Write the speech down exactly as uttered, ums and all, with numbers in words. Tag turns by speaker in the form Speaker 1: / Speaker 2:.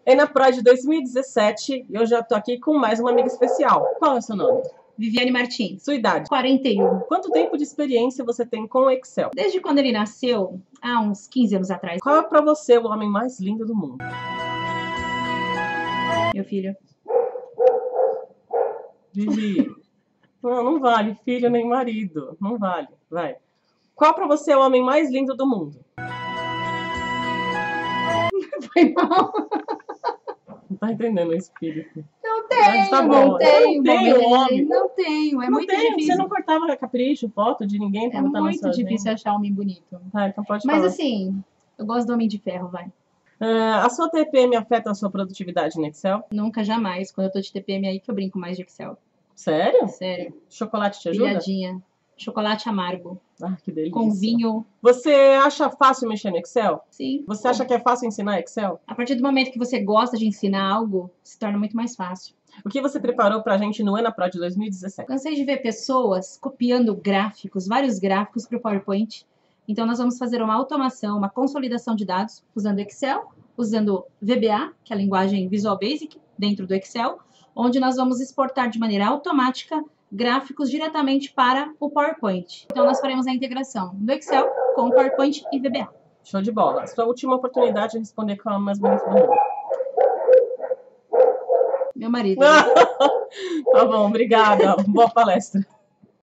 Speaker 1: EnaProd dois mil e dezessete e eu já tô aqui com mais uma amiga especial. Qual é o seu nome?
Speaker 2: Viviane Martins.
Speaker 1: Sua idade?
Speaker 2: quarenta e um.
Speaker 1: Quanto tempo de experiência você tem com o Excel?
Speaker 2: Desde quando ele nasceu, há uns quinze anos atrás.
Speaker 1: Qual é pra você o homem mais lindo do mundo?
Speaker 2: Meu filho.
Speaker 1: Vivi. Não, não vale filho nem marido. Não vale. Vai. Qual pra você é o homem mais lindo do mundo?
Speaker 2: Foi mal.
Speaker 1: Não tá entendendo o espírito.
Speaker 2: Não tenho,
Speaker 1: tá
Speaker 2: não
Speaker 1: bom.
Speaker 2: tenho.
Speaker 1: Não tenho homem.
Speaker 2: Não tenho, é
Speaker 1: não
Speaker 2: muito
Speaker 1: tem,
Speaker 2: difícil.
Speaker 1: Você não cortava capricho, foto de ninguém pra
Speaker 2: É
Speaker 1: botar na
Speaker 2: muito
Speaker 1: sua
Speaker 2: difícil
Speaker 1: agenda?
Speaker 2: achar homem bonito.
Speaker 1: Tá, então pode
Speaker 2: Mas
Speaker 1: falar.
Speaker 2: assim, eu gosto do Homem de Ferro, vai.
Speaker 1: Uh, a sua T P M afeta a sua produtividade no Excel?
Speaker 2: Nunca, jamais. Quando eu tô de T P M aí que eu brinco mais de Excel.
Speaker 1: Sério?
Speaker 2: Sério.
Speaker 1: Chocolate te ajuda?
Speaker 2: Pilhadinha. Chocolate amargo.
Speaker 1: Ah, que delícia.
Speaker 2: Com vinho.
Speaker 1: Você acha fácil mexer no Excel?
Speaker 2: Sim.
Speaker 1: Você acha que é fácil ensinar Excel?
Speaker 2: A partir do momento que você gosta de ensinar algo, se torna muito mais fácil.
Speaker 1: O que você preparou pra gente no EnaProd dois mil e dezessete?
Speaker 2: Cansei de ver pessoas copiando gráficos, vários gráficos para o PowerPoint. Então, nós vamos fazer uma automação, uma consolidação de dados usando Excel, usando V B A, que é a linguagem Visual Basic, dentro do Excel, onde nós vamos exportar de maneira automática gráficos diretamente para o PowerPoint. Então, nós faremos a integração do Excel com o PowerPoint e V B A.
Speaker 1: Show de bola. Sua última oportunidade de responder qual é o mais bonito do mundo.
Speaker 2: Meu marido.
Speaker 1: Tá bom, obrigada. Boa palestra.